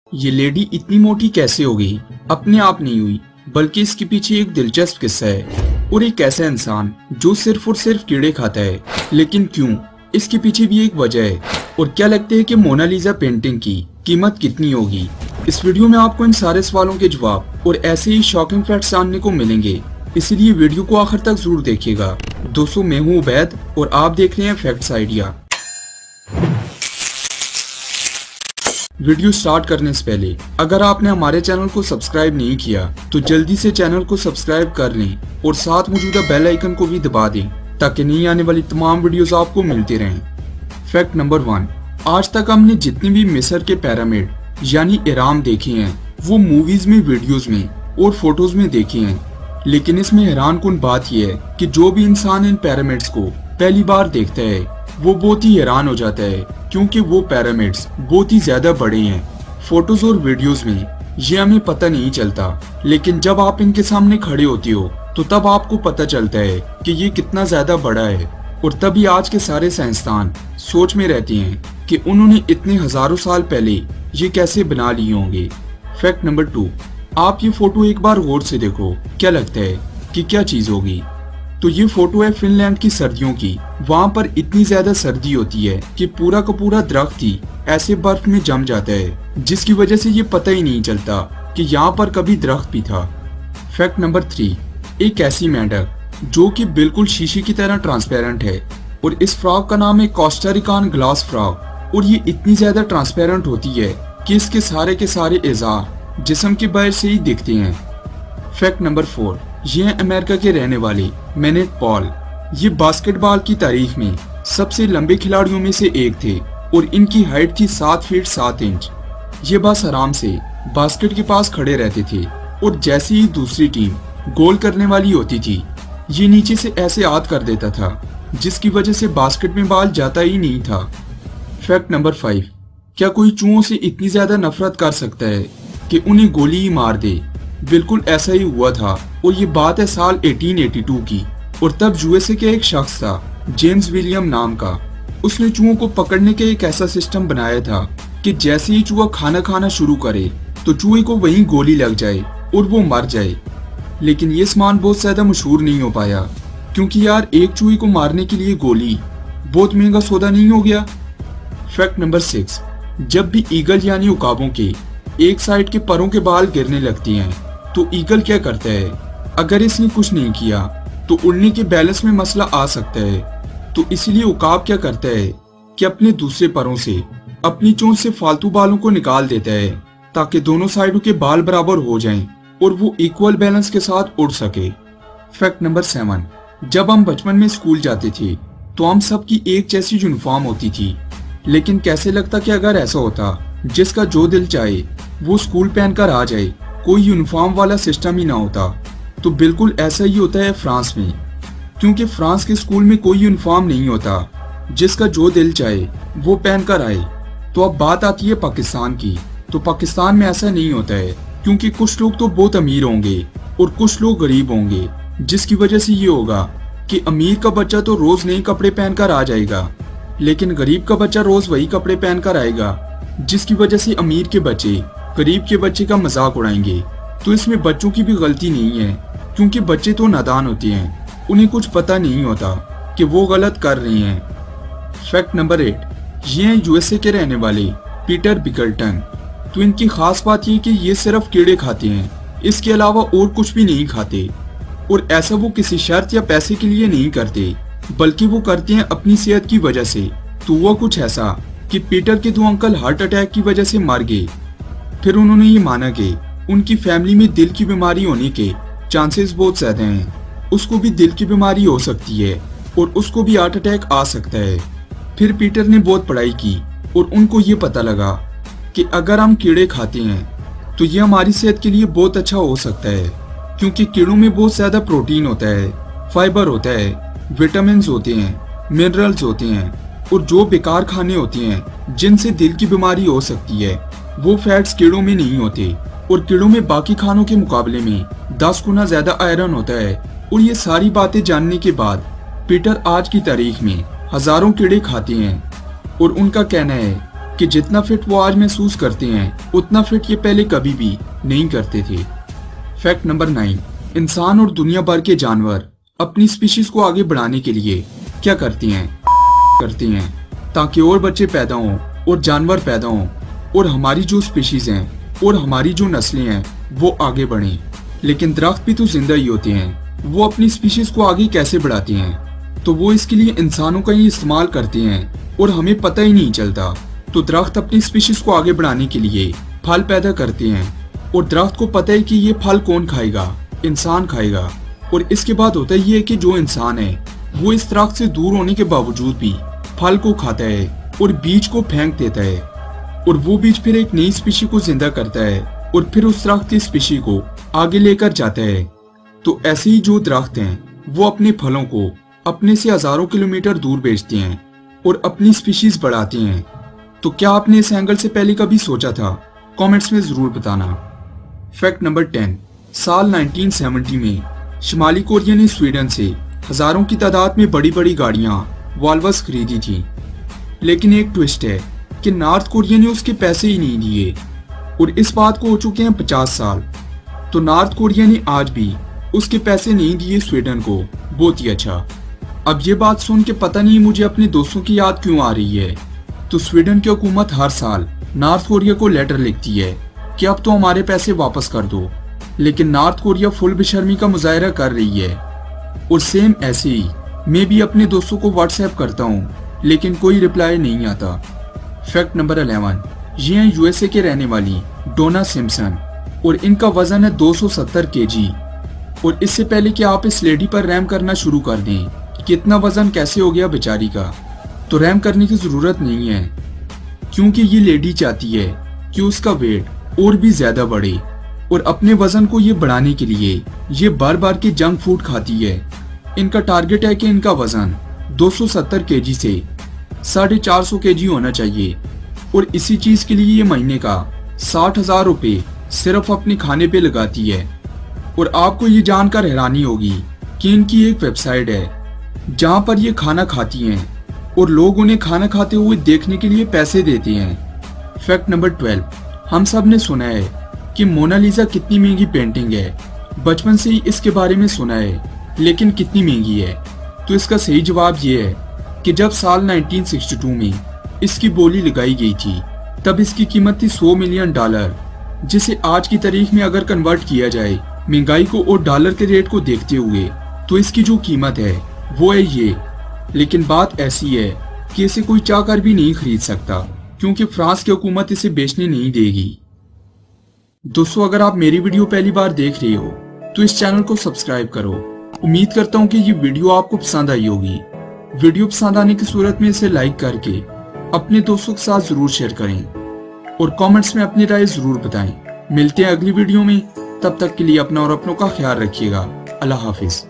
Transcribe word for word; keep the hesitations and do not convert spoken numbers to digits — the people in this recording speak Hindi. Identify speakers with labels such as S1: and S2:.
S1: ये लेडी इतनी मोटी कैसे हो गई? अपने आप नहीं हुई, बल्कि इसके पीछे एक दिलचस्प किस्सा है और एक ऐसा इंसान जो सिर्फ और सिर्फ कीड़े खाता है। लेकिन क्यों? इसके पीछे भी एक वजह है। और क्या लगता है कि मोनालिसा पेंटिंग की कीमत कितनी होगी? इस वीडियो में आपको इन सारे सवालों के जवाब और ऐसे ही शॉकिंग फैक्ट्स जानने को मिलेंगे, इसीलिए वीडियो को आखिर तक जरूर देखिएगा। दोस्तों, मैं हूँ उबैद और आप देख रहे हैं फैक्ट्स आइडिया। वीडियो स्टार्ट करने से पहले अगर आपने हमारे चैनल को सब्सक्राइब नहीं किया तो जल्दी से चैनल को सब्सक्राइब कर लें और साथ मौजूदा बेल आइकन को भी दबा दें ताकि नई आने वाली तमाम वीडियोस आपको मिलती रहें। फैक्ट नंबर वन, आज तक हमने जितने भी मिस्र के पिरामिड यानी एहराम देखे हैं वो मूवीज में, वीडियोज में और फोटोज में देखे हैं, लेकिन इसमें हैरानकुन बात यह है कि जो भी इंसान इन पिरामिड्स को पहली बार देखता है वो बहुत ही हैरान हो जाता है, क्योंकि वो पिरामिड्स बहुत ही ज्यादा बड़े हैं। फोटोज और वीडियोस में ये हमें पता नहीं चलता, लेकिन जब आप इनके सामने खड़े होते हो तो तब आपको पता चलता है कि ये कितना ज्यादा बड़ा है। और तभी आज के सारे साइंसदान सोच में रहते हैं कि उन्होंने इतने हजारों साल पहले ये कैसे बना लिए होंगे। फैक्ट नंबर टू, आप ये फोटो एक बार गौर से देखो, क्या लगता है कि क्या चीज होगी? तो ये फोटो है फिनलैंड की सर्दियों की। वहाँ पर इतनी ज्यादा सर्दी होती है कि पूरा का पूरा दरख्त ही ऐसे बर्फ में जम जाता है, जिसकी वजह से ये पता ही नहीं चलता कि यहाँ पर कभी दरख्त भी था। फैक्ट नंबर थ्री, एक ऐसी मेंढक जो कि बिल्कुल शीशे की तरह ट्रांसपेरेंट है और इस फ्रॉग का नाम है कोस्टा रिकान ग्लास फ्रॉग। और ये इतनी ज्यादा ट्रांसपेरेंट होती है कि इसके सारे के सारे एजार जिस्म के बाहर से ही दिखते हैं। फैक्ट नंबर फोर, ये है अमेरिका के रहने वाले मैनेट पॉल। ये बास्केटबॉल की तारीख में सबसे लंबे खिलाड़ियों में से एक थे और इनकी हाइट थी सात फीट सात इंच। ये बस आराम से बास्केट के पास खड़े रहते थे और जैसे ही दूसरी टीम गोल करने वाली होती थी ये नीचे से ऐसे हाथ कर देता था, जिसकी वजह से बास्केट में बॉल जाता ही नहीं था। फैक्ट नंबर फाइव, क्या कोई चूहों से इतनी ज्यादा नफरत कर सकता है कि उन्हें गोली ही मार दे? बिल्कुल ऐसा ही हुआ था और ये बात है साल अठारह सौ बयासी की। और तब यूएसए के एक शख्स था जेम्स विलियम नाम का। उसने चूहों को पकड़ने के एक ऐसा सिस्टम बनाया था कि जैसे ही चूहा खाना खाना शुरू करे तो चूहे को वहीं गोली लग जाए और वो मर जाए। लेकिन ये सामान बहुत ज्यादा मशहूर नहीं हो पाया, क्योंकि यार एक चूहे को मारने के लिए गोली बहुत महंगा सौदा नहीं हो गया। फैक्ट नंबर सिक्स, जब भी ईगल यानी उकाबों के एक साइड के परों के बाल गिरने लगती हैं तो ईगल क्या करता है? अगर इसने कुछ नहीं किया तो उड़ने के बैलेंस में मसला आ सकता है। तो इसलिए उकाब क्या करता है कि अपने दूसरे परों से अपनी चोंच से फालतू बालों को निकाल देता है ताकि दोनों साइडों के बाल बराबर हो जाएं और वो इक्वल बैलेंस के साथ उड़ सके। फैक्ट नंबर सेवन, जब हम बचपन में स्कूल जाते थे तो हम सबकी एक जैसी यूनिफॉर्म होती थी, लेकिन कैसे लगता कि अगर ऐसा होता जिसका जो दिल चाहे वो स्कूल पहनकर आ जाए, कोई यूनिफॉर्म वाला सिस्टम ही ना होता। तो बिल्कुल ऐसा ही होता है फ्रांस में, क्योंकि फ्रांस के स्कूल में कोई यूनिफॉर्म नहीं होता, जिसका जो दिल चाहे वो पहनकर आए। तो अब बात आती है पाकिस्तान की। तो पाकिस्तान में ऐसा नहीं होता है, क्योंकि कुछ लोग तो बहुत अमीर होंगे और कुछ लोग गरीब होंगे, जिसकी वजह से ये होगा कि अमीर का बच्चा तो रोज नए कपड़े पहनकर आ जाएगा, लेकिन गरीब का बच्चा रोज वही कपड़े पहनकर आएगा, जिसकी वजह से अमीर के बच्चे गरीब के बच्चे का मजाक उड़ाएंगे। तो इसमें बच्चों की भी गलती नहीं है, क्योंकि बच्चे तो नादान होते हैं, उन्हें कुछ पता नहीं होता कि वो गलत कर रहे हैं। फैक्ट नंबर एट, ये हैं यूएसए के रहने वाले पीटर बिकल्टन। तो इनकी खास बात ये कि ये सिर्फ कीड़े खाते हैं, इसके अलावा और कुछ भी नहीं खाते। और ऐसा वो किसी शर्त या पैसे के लिए नहीं करते, बल्कि वो करते हैं अपनी सेहत की वजह से। तो हुआ कुछ ऐसा कि पीटर के दो अंकल हार्ट अटैक की वजह से मर गए। फिर उन्होंने ये माना कि उनकी फैमिली में दिल की बीमारी होने के चांसेस बहुत ज्यादा हैं, उसको भी दिल की बीमारी हो सकती है और उसको भी हार्ट अटैक आ सकता है। फिर पीटर ने बहुत पढ़ाई की और उनको ये पता लगा कि अगर हम कीड़े खाते हैं तो ये हमारी सेहत के लिए बहुत अच्छा हो सकता है, क्योंकि कीड़ों में बहुत ज्यादा प्रोटीन होता है, फाइबर होता है, विटामिन होते हैं, मिनरल्स होते हैं, और जो बेकार खाने होते हैं जिनसे दिल की बीमारी हो सकती है वो फैट्स कीड़ों में नहीं होते। और कीड़ों में बाकी खानों के मुकाबले में दस गुना ज्यादा आयरन होता है। और ये सारी बातें जानने के बाद पीटर आज की तारीख में हजारों कीड़े खाते हैं और उनका कहना है कि जितना फिट वो आज महसूस करते हैं उतना फिट ये पहले कभी भी नहीं करते थे। फैक्ट नंबर नाइन, इंसान और दुनिया भर के जानवर अपनी स्पीशीज को आगे बढ़ाने के लिए क्या करते हैं करते हैं ताकि और बच्चे पैदा हों और जानवर पैदा हों और हमारी जो स्पीशीज हैं और हमारी जो नस्लें हैं वो आगे बढ़ें। लेकिन दरख्त भी तो जिंदा ही होते हैं, वो अपनी स्पीशीज को आगे कैसे बढ़ाते हैं? तो वो इसके लिए इंसानों का ही इस्तेमाल करते हैं और हमें पता ही नहीं चलता। तो दरख्त अपनी स्पीशीज को आगे बढ़ाने के लिए फल पैदा करते हैं और दरख्त को पता है कि ये फल कौन खाएगा, इंसान खाएगा। और इसके बाद होता ये है कि जो इंसान है वो इस दरख्त से दूर होने के बावजूद भी फल को खाता है और बीज को फेंक देता है और वो बीज फिर एक नई स्पीशी को जिंदा करता है और फिर उस दरख्त की स्पीशी को आगे लेकर जाता है। तो ऐसे ही जो दरख्त हैं वो अपने फलों को अपने से हजारों किलोमीटर दूर भेजते हैं और अपनी स्पीशीज बढ़ाते हैं। तो क्या आपने इस एंगल से पहले कभी सोचा था? कमेंट्स में जरूर बताना। फैक्ट नंबर टेन, साल नाइनटीन सेवेंटी में शुमाली कोरिया ने स्वीडन से हजारों की तादाद में बड़ी बड़ी गाड़ियां वॉल्वस खरीदी थी। लेकिन एक ट्विस्ट है कि नॉर्थ कोरिया ने उसके पैसे ही नहीं दिए और इस बात को हो चुके हैं पचास साल। तो नॉर्थ कोरिया ने आज भी उसके पैसे नहीं दिए स्वीडन को। बहुत ही अच्छा। अब ये बात सुन के पता नहीं मुझे अपने दोस्तों की याद क्यों आ रही है। तो स्वीडन की हुकूमत हर साल नॉर्थ कोरिया को लेटर लिखती है कि अब तो हमारे पैसे वापस कर दो, लेकिन नॉर्थ कोरिया फुल बेशर्मी का मुजाहरा कर रही है। और सेम ऐसे ही मैं भी अपने दोस्तों को व्हाट्सएप करता हूँ लेकिन कोई रिप्लाई नहीं आता। फैक्ट नंबर इलेवन, ये हैं यूएसए के रहने वाली डोना सिम्पसन और इनका वजन है दो सौ सत्तर केजी। और इससे पहले कि आप इस लेडी पर रैम करना शुरू कर दें कि कितना वजन कैसे हो गया बेचारी का, तो रैम करने की जरूरत नहीं है, क्योंकि ये लेडी चाहती है कि उसका वेट और भी ज्यादा बढ़े और अपने वजन को ये बढ़ाने के लिए ये बार बार के जंक फूड खाती है। इनका टारगेट है कि इनका वजन दो सौ सत्तर केजी से साढ़े चार सौ केजी होना चाहिए और इसी चीज के लिए ये महीने का साठ हजार रुपए सिर्फ अपने खाने पे लगाती है। और आपको ये जानकर हैरानी होगी कि इनकी एक वेबसाइट है जहां पर ये खाना खाती हैं और लोग उन्हें खाना खाते हुए देखने के लिए पैसे देते हैं। फैक्ट नंबर ट्वेल्व, हम सब ने सुना है कि मोनालिसा कितनी महंगी पेंटिंग है। बचपन से ही इसके बारे में सुना है, लेकिन कितनी महंगी है? तो इसका सही जवाब ये है कि जब साल नाइनटीन सिक्सटी टू में इसकी बोली लगाई गई थी तब इसकी कीमत थी सौ मिलियन डॉलर, जिसे आज की तारीख में अगर कन्वर्ट किया जाए महंगाई को और डॉलर के रेट को देखते हुए तो इसकी जो कीमत है वो है ये। लेकिन बात ऐसी है कि इसे कोई चाहकर भी नहीं खरीद सकता, क्योंकि फ्रांस की हुकूमत इसे बेचने नहीं देगी। दोस्तों, अगर आप मेरी वीडियो पहली बार देख रहे हो तो इस चैनल को सब्सक्राइब करो। उम्मीद करता हूँ कि ये वीडियो आपको पसंद आई होगी। वीडियो पसंद आने की सूरत में इसे लाइक करके अपने दोस्तों के साथ जरूर शेयर करें और कमेंट्स में अपनी राय जरूर बताएं। मिलते हैं अगली वीडियो में, तब तक के लिए अपना और अपनों का ख्याल रखिएगा। अल्लाह हाफिज।